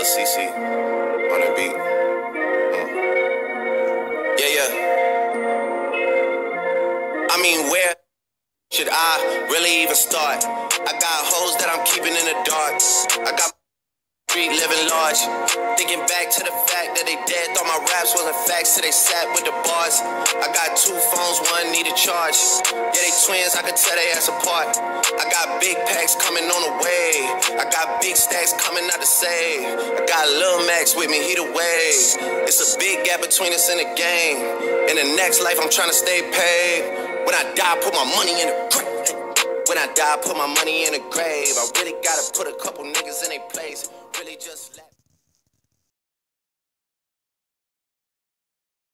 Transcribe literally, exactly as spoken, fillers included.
C C on the beat. Mm. Yeah, yeah. I mean, where should I really even start? I got hoes that I'm keeping in the dark. I got street living large. Thinking back to the fact that they dead, thought my raps wasn't facts, so they sat with the bars. I got two phones, one need a charge. Yeah, they twins, I could tell they ass apart. I got big packs coming on the way. I got big stacks coming out to save. I got Lil Max with me, he the wave. It's a big gap between us in the game. In the next life, I'm trying to stay paid. When I die, put my money in the grave. When I die, put my money in the grave. I really gotta put a couple niggas in their place. Really just let